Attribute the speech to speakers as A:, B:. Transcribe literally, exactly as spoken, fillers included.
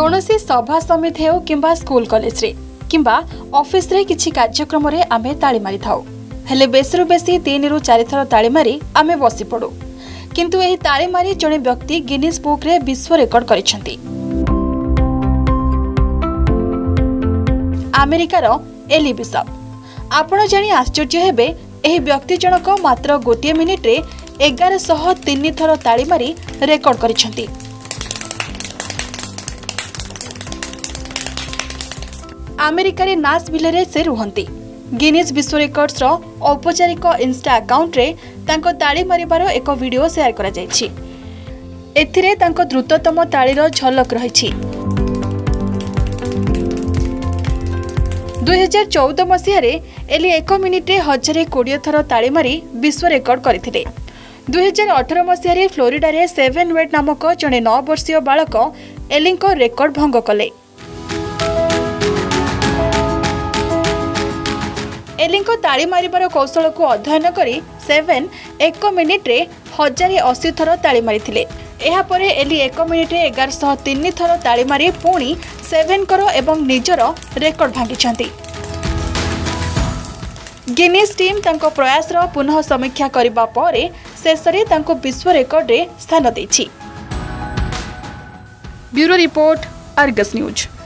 A: कौनसी सभा समिति हो किंबा स्कूल कॉलेज रे किंबा ऑफिस रे किछि कार्यक्रम रे आमे ताली मारि थाउ हेले बेसरु बेसी तीन रु चार थर ताली मारि आमे बसी पड़ू किंतु एही ताली मारि जणे व्यक्ति गिनीज बुक रे विश्व रेकर्ड करिसेंती। अमेरिकार एली बिशप आपण जानि आश्चर्य हेबे एही व्यक्ति जनक मात्र गोटे मिनिट रे एगार सौ तीन थर ताली मारि रेकर्ड करिसेंती। अमेरिका रे नाशविल रे से रुहंती। गिनीज विश्व रेकर्ड्स रो औपचारिक इंस्टा अकाउंट रे तांको ताली मारिबार एक वीडियो शेयर करा जायछि। एथिरे तांको द्रुततम तालीर झलक रहिछि। दो हज़ार चौदह मसीह रे एली एक मिनिट रे हजार कोड़े थर ताली मारि विश्व रेकर्ड करथिले। दो हज़ार अठारह मसीह रे फ्लोरिडा रे सेवन वेट नामक जणे नौ वर्षीय बालक एलिंको रेकर्ड भंग कले। एलिंको ताली मारिबार कौशल को अध्ययन करी सेवन एक मिनिट रे हजार अशी थर ताली मारिथिले। एहा परे एली एक मिनिट रे एगार सौ तीन थर ताली मारि पुणी सेवन कर एवं निजर रेकर्ड भांगिछंती। गिनीज टीम तांको प्रयास रो पुनः समीक्षा करिबा परे शेषरे तांको विश्व रेकर्ड रे स्थान दैछि। Bureau report, Argus news.